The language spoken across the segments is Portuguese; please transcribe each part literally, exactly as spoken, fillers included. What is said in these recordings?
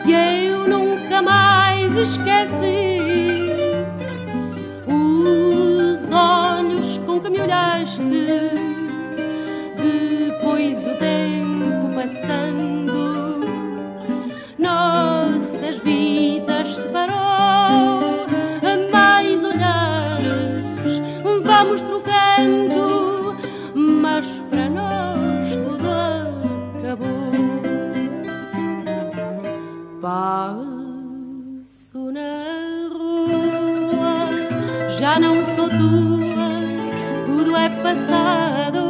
e eu nunca mais esqueci os olhos com que me olhaste depois o tempo passando, nossas vidas separou a mais olhares, vamos trocando, mas para nós tudo acabou. Passo na rua, já não sou tua, tudo é passado,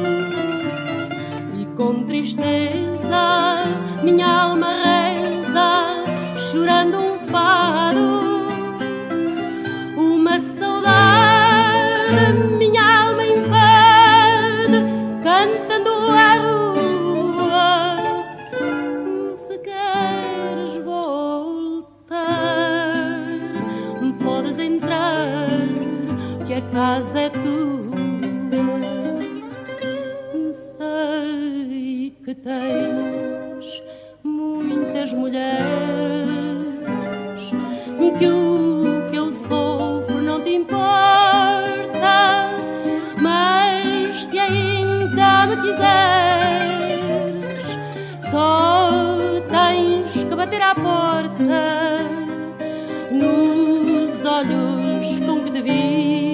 e com tristeza minha alma reza, chorando um fado, uma saudade minha alma invade, cantando a rua. Se queres voltar, podes entrar, que a casa é tua. Sei que tens muitas mulheres, que o que eu sofro não te importa, mas se ainda me quiseres, só tens que bater à porta, nos olhos com que te vi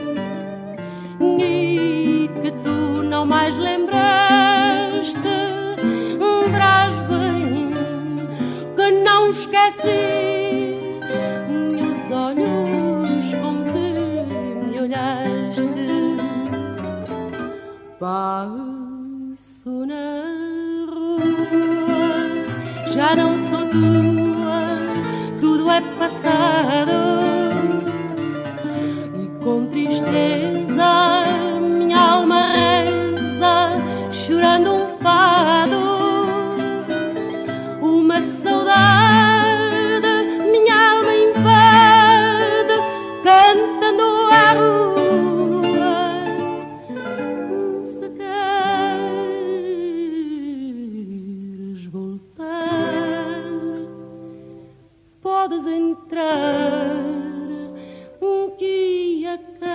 e que tu não mais lembraste. Verás bem que não esqueci os olhos com que me olhaste. Passo na rua, já não sou tua, tudo é passado, e com tristeza minha alma reza, chorando um fado, uma saudade minha alma invade, cantando a rua. Se queres voltar, podes entrar, que a